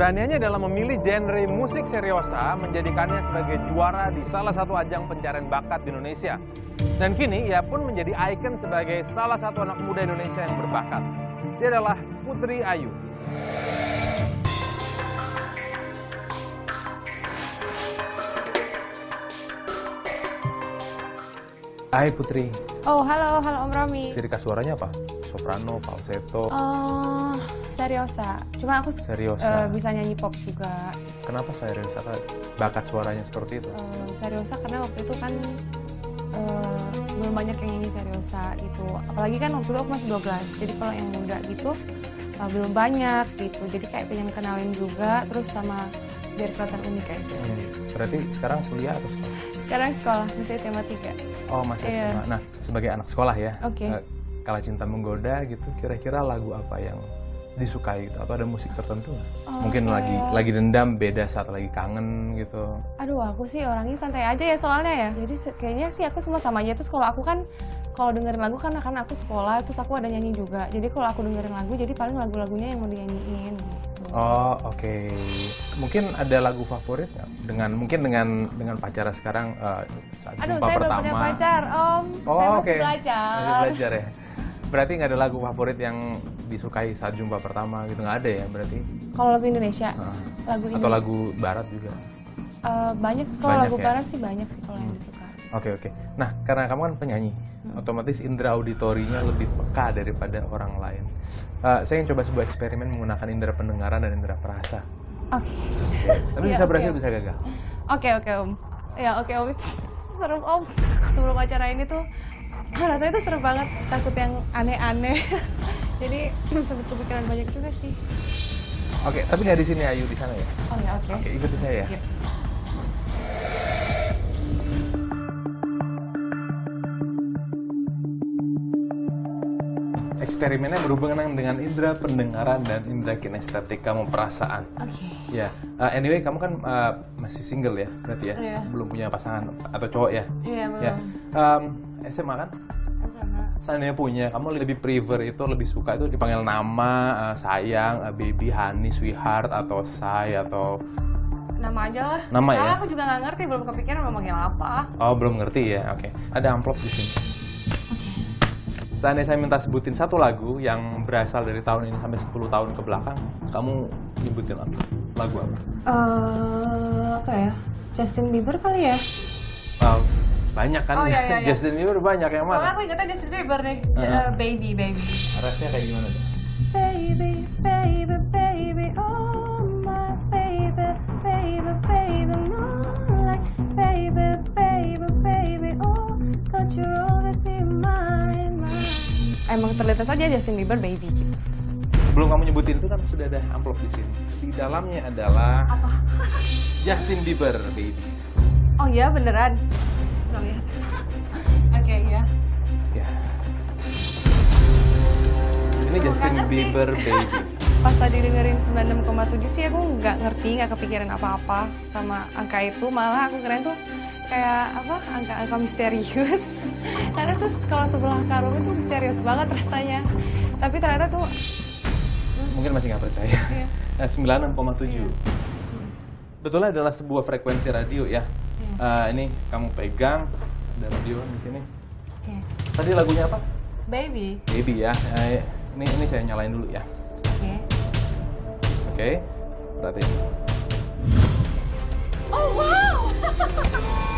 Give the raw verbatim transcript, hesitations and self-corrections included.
Keberaniannya dalam memilih genre musik seriosa menjadikannya sebagai juara di salah satu ajang pencarian bakat di Indonesia. Dan kini ia pun menjadi ikon sebagai salah satu anak muda Indonesia yang berbakat. Dia adalah Putri Ayu. Hai Putri. Oh, halo, halo Om Romi. Ciri khas suaranya apa? Soprano, falsetto? Oh, seriosa. Cuma aku seriosa. Uh, bisa nyanyi pop juga. Kenapa seriosa? Bakat suaranya seperti itu? Uh, seriosa karena waktu itu kan uh, belum banyak yang nyanyi seriosa gitu. Apalagi kan waktu itu aku masih dua belas. Jadi kalau yang muda gitu uh, belum banyak gitu. Jadi kayak pengen kenalin juga, terus sama biar kelihatan unik aja. Hmm. Berarti sekarang kuliah atau sekolah? Sekarang sekolah, masih S M A tiga. Oh, masih yeah. S M A. Nah, sebagai anak sekolah ya, Oke. Okay. Uh, Kala Cinta Menggoda gitu, kira-kira lagu apa yang disukai gitu? Atau ada musik tertentu nggak? Oh, Mungkin kayak... lagi lagi dendam, beda saat lagi kangen gitu. Aduh, aku sih orangnya santai aja ya soalnya ya. Jadi kayaknya sih aku semua sama aja. Terus kalau aku kan, kalau dengerin lagu kan karena aku sekolah, terus aku ada nyanyi juga. Jadi kalau aku dengerin lagu, jadi paling lagu-lagunya yang mau dinyanyiin gitu. Oh, oke. Okay. Mungkin ada lagu favorit nggak? Dengan mungkin dengan dengan pacar sekarang uh, saat Aduh, jumpa saya pertama. belum punya pacar, Om. Oh, saya masih okay. belajar. Masih belajar ya. Berarti nggak ada lagu favorit yang disukai saat jumpa pertama gitu, nggak ada ya berarti? Kalau lagu Indonesia, uh, lagu atau Indo lagu Barat juga? Uh, banyak sih, kalau lagu ya? Barat sih banyak sih kalau yang disuka. Oke okay, oke. Okay. Nah, karena kamu kan penyanyi, hmm. otomatis indera auditorinya lebih peka daripada orang lain. Uh, saya ingin coba sebuah eksperimen menggunakan indera pendengaran dan indera perasa. Oke. Okay. Okay. Tapi ya, bisa okay. berhasil, bisa gagal. Oke okay, oke okay, Om. Ya oke okay, Om. Seru Om. Sebelum acara ini tuh rasanya tuh seru banget. Takut yang aneh-aneh. Jadi sempat kepikiran banyak juga sih. Oke, okay, tapi nggak di sini Ayu, di sana ya? Oh ya oke. Okay. Oke, okay, ikuti saya ya. Yep. Eksperimennya berhubungan dengan indera pendengaran dan indera kinestetik kamu, perasaan. Oke. Okay. Ya, uh, anyway kamu kan uh, masih single ya, berarti ya, yeah. belum punya pasangan atau cowok ya? Iya yeah, belum. Ya. Um, S M A kan? S M A. Seandainya punya, kamu lebih prefer itu, lebih suka itu dipanggil nama, uh, sayang, uh, baby, honey, sweetheart, atau say, atau nama aja lah. Nama Karena ya? aku juga nggak ngerti, belum kepikiran mau manggil apa. Oh, belum ngerti ya, oke. Okay. Ada amplop di sini. Seandainya saya minta sebutin satu lagu yang berasal dari tahun ini sampai sepuluh tahun ke belakang, kamu nyebutin apa? Lagu apa? Uh, apa ya? Justin Bieber kali ya? Wow, banyak kan? Oh, iya, iya, iya. Justin Bieber banyak, yang mana? Soalnya aku ingetnya Justin Bieber nih, uh-huh. uh, Baby, Baby. Rasanya kayak gimana tuh? Baby, baby, baby, oh my baby, baby, baby, no like baby, baby, baby, oh don't you always be mine, mine. Emang terlintas aja Justin Bieber Baby gitu. Sebelum kamu nyebutin itu kan sudah ada amplop di sini. Di dalamnya adalah apa? Justin Bieber Baby. Oh iya beneran? Bisa lihat. Oke okay, ya. Ya. Ini oh, Justin Bieber Baby. Pas tadi dengerin sembilan puluh enam koma tujuh sih aku nggak ngerti, nggak kepikiran apa-apa sama angka itu. Malah aku kira itu kayak apa, angka-angka misterius. Karena tuh kalau sebelah Karum itu misterius banget rasanya. Tapi ternyata tuh mungkin masih nggak percaya. Iya. Nah, sembilan puluh enam koma tujuh. Iya. Betulnya adalah sebuah frekuensi radio ya. Iya. Uh, ini kamu pegang, ada radio di sini. Oke. Tadi lagunya apa? Baby. Baby ya. Uh, ini ini saya nyalain dulu ya. Oke. Oke. Perhatiin. Oh wow.